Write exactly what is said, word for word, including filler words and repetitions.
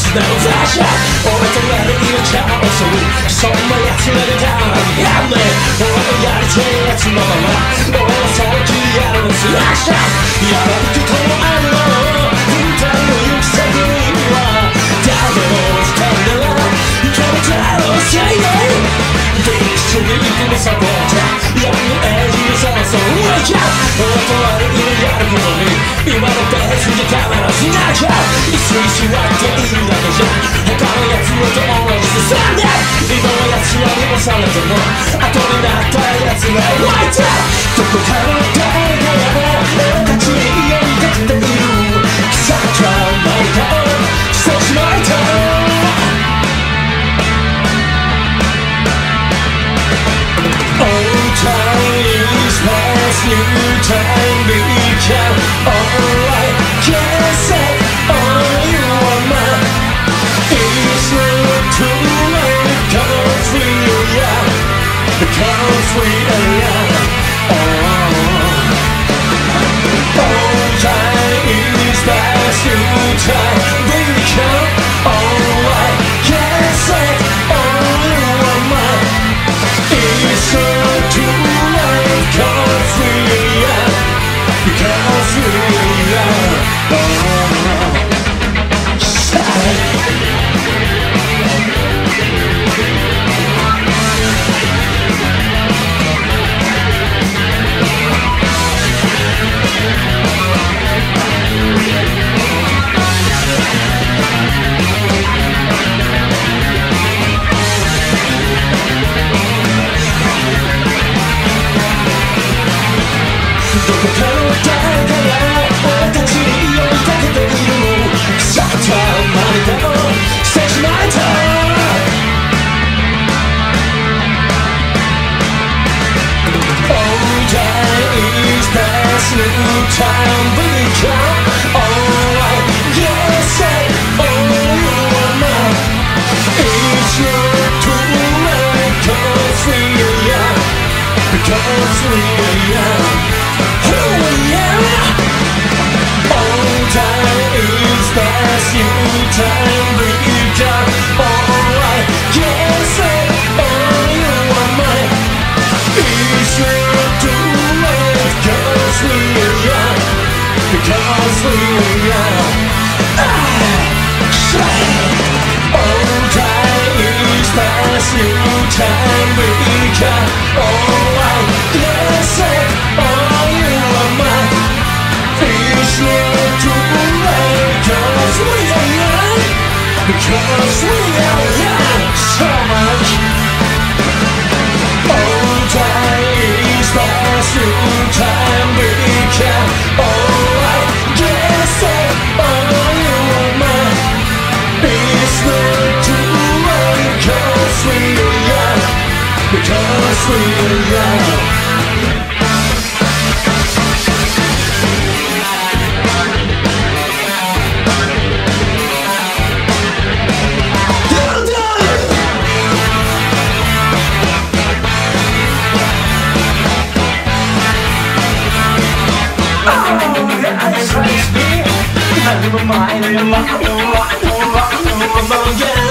つでも雑誌俺とやる命を襲うそんな奴らでたまにやめ俺のやりてえやつのまま俺はそう気やるのすらしたやられることもあるの二人の行く先には誰も二人ならいけるだろうせいね一緒に行くのサポーター闇のエイジにそうそうウェイクアップ俺と悪いのやることに今のベースでためのしなきゃ椅子に座っているだけじゃ他の奴らと同じでさんで今の奴らに押されても後になった奴ら湧いたどこかの誰かが俺たちに呼びかけている草か何かをしてしまいたいOld time is past, new time become alright. Can't say all you want mine. It's not too late, cause we are young, because we are young. Old time is past, new time become alright. Can't say all you want mine.It's not too late, cause we are young, because we are young. Oh,どこかの誰かが俺たちに呼びかけている腐った何かをしてしまいたい Old time is past, new time become alright. Yeah, say all you want mine. It's not too late, cause we are young, because we are young.Who we are? Old time is past, new time become alright. Can't say all you want mine. It's not too late, cause we are young, because we are young. Ah, old time is past, new time become alright. Can't say all you want mine. It's not too late, cause we are young, because we are young so much. Old time is past, new time become alright. Can't say all you want mine. It's not too late, cause we are young, because we are young.何も前の山、うわうわうわうわ